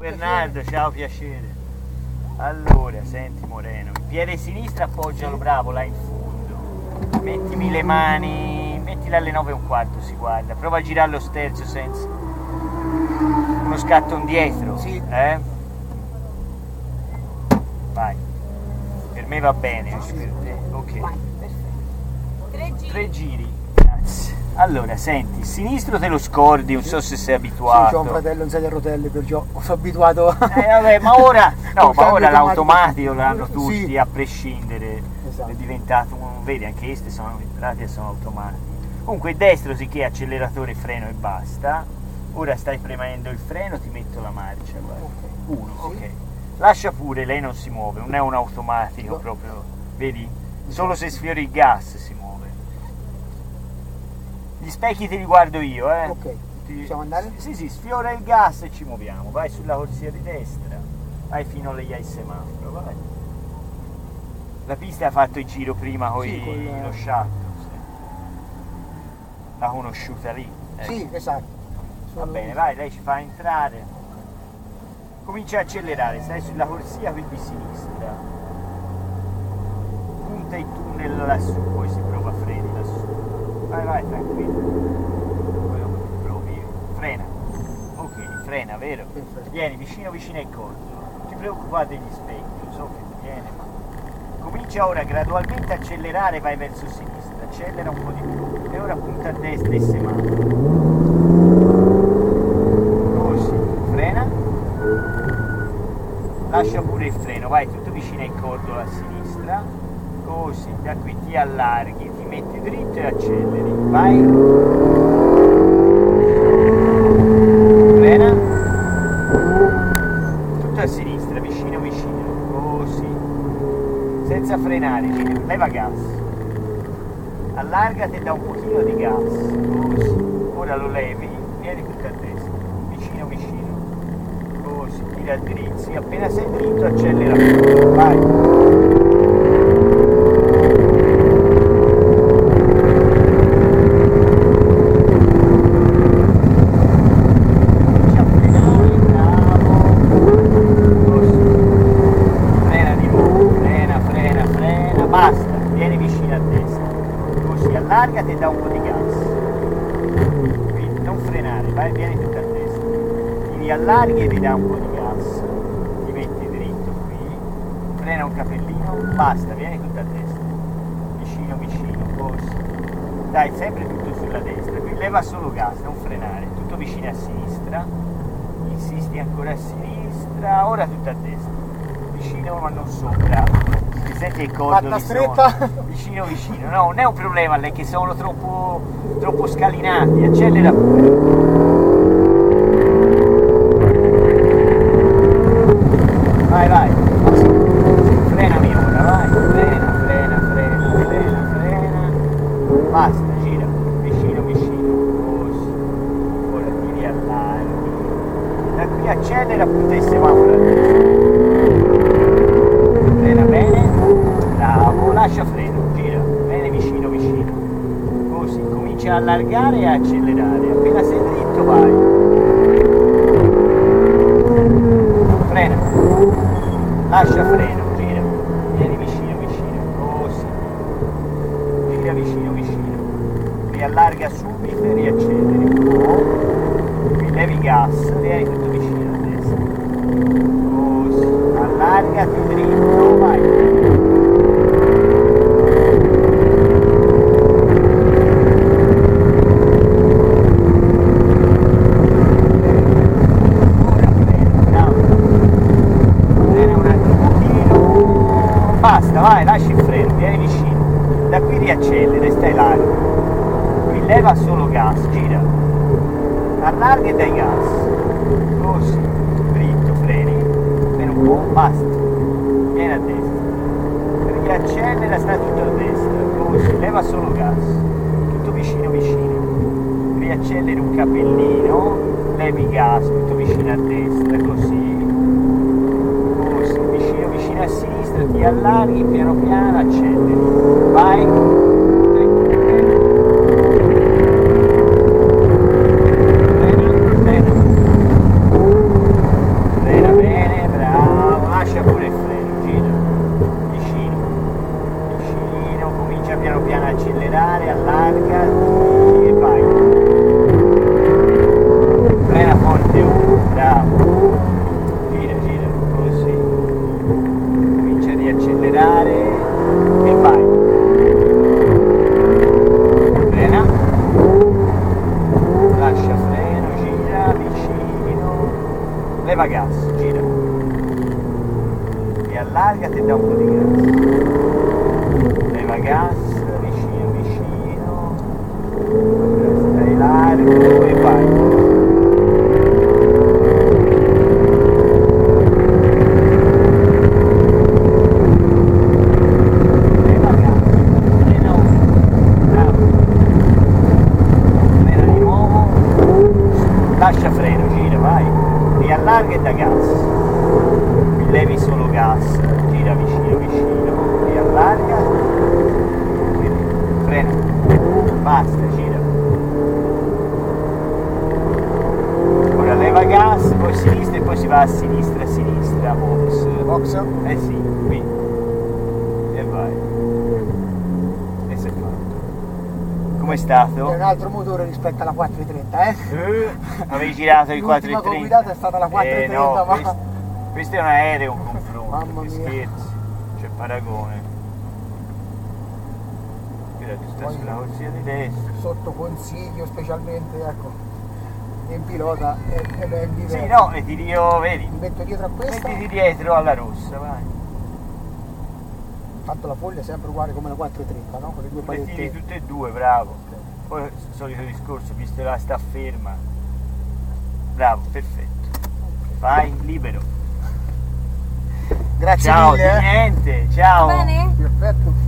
Bernardo, ciao, piacere. Allora, senti Moreno, il piede sinistro appoggialo bravo là in fondo. Mettimi le mani, mettila alle 9:15 si guarda. Prova a girare lo sterzo senza uno scatto indietro. Sì. Vai. Per me va bene, anche per te. Ok. Vai, perfetto. 3 giri. Grazie. Allora, senti, il sinistro te lo scordi, non so se sei abituato. Sì, c'ho un fratello in sedia a rotelle, perciò sono abituato a... Vabbè, ma ora, no, ma ora automatico. l'automatico l'hanno tutti, Sì. a prescindere. Esatto. È diventato, vedi, anche queste sono entrate e sono automatiche. Comunque il destro sì che è acceleratore, freno e basta. Ora stai premendo il freno, ti metto la marcia, guarda. Uno, Sì. ok. Lascia pure, lei non si muove, non è un automatico No. proprio, vedi? Solo se sfiori il gas si muove. Gli specchi te li guardo io, eh. Ok, possiamo andare? Sì, sfiora il gas e ci muoviamo. Vai sulla corsia di destra, vai fino alle ai semaforo, vai. La pista ha fatto il giro prima con Sì, con lo shuttle, sì. L'ha conosciuta lì. Sì, esatto. Va bene, vai, lei ci fa entrare. Comincia a accelerare, stai sulla corsia qui di sinistra. Punta il tunnel lassù, poi si prova a freni lassù. Vai, tranquillo. Poi provi. Frena. Ok, frena, vero? Perfetto. Vieni vicino al corso. Non ti preoccupare degli specchi, lo so che ti viene. Comincia ora gradualmente a accelerare, vai verso sinistra. Accelera un po' di più. E ora punta a destra e semaforo. Così. Frena. Lascia pure il freno, vai tutto vicino al cordolo a sinistra. Così, da qui ti allarghi, ti metti dritto e acceleri. Vai. Frena. Tutto a sinistra, vicino. Così. Senza frenare, leva gas. Allargati e dà un pochino di gas. Così. Ora lo levi, vieni tutto a destra. Vicino. Così, tira dritto. Sì, appena sei dritto accelera. Vai. Allargati e dà un po' di gas. Quindi non frenare, vai, vieni tutta a destra. Ti riallarghi e ti dà un po' di gas. Ti metti dritto qui, frena un capellino, basta, vieni tutta a destra. Vicino, così. Dai, sempre tutto sulla destra. Qui leva solo gas, non frenare, tutto vicino a sinistra. Insisti ancora a sinistra, ora tutto a destra. Vicino ma non sopra. Ti senti il cordolo? Fatta stretta? Vicino, no, non è un problema lei che sono troppo scalinati, accelera pure. Vai, frenami ora, vai, frena, basta, gira, vicino, così, ora ti riallarghi, da qui accelera, punta il semaforo a destra. Frena bene, bravo, lascia freno, gira, bene vicino, così, comincia a allargare e a accelerare, appena sei dritto vai, frena, lascia freno, gira, vieni vicino, così, gira vicino, riallarga subito e riacceleri un po', qui levi gas, vieni tutto vicino a destra, così, allargati dritto, vai. Vai, lasci il freno, vieni vicino, da qui riaccelera e stai largo, qui leva solo gas, gira, allarga e dai gas, così, dritto, freni, freno un po', basta, vieni a destra, riaccelera, sta tutto a destra, così, leva solo gas, tutto vicino, riaccelleri un capellino, levi gas, tutto vicino a destra, così, vicino a sinistra, ti allarghi, piano acceleri, vai, frena, leva gas, gira. Riallargati e dà un po' di gas. Leva gas, vicino, vicino. Stai largo e vai. Lascia freno, gira, vai, riallarga e da gas, levi solo gas, gira vicino, vicino, riallarga, freno, basta, gira. Ora leva gas, poi sinistra e poi si va a sinistra, box. Box? Eh sì, qui. E vai. E si è fatto. Com'è stato? È un altro motore rispetto alla 430, Avevi girato il L'ultima 430? che ho guidato è stata la 430, no, ma... questo è un aereo, un confronto. Mamma Che mia. scherzi, c'è paragone. Guarda, tu stai Poi- sulla corsia di destra. Sotto consiglio specialmente, ecco, in pilota è ben diverso. Sì, no, e ti dico, vedi, Mi metto dietro a questa, mettiti dietro alla rossa, vai. tanto la foglia è sempre uguale come la 430, no? Con le due Mettiti palette. tutte e due, bravo. Poi il solito discorso, visto che la sta ferma. Bravo, perfetto. Vai, libero. Grazie Ciao, mille. di niente, ciao. Va bene? Perfetto.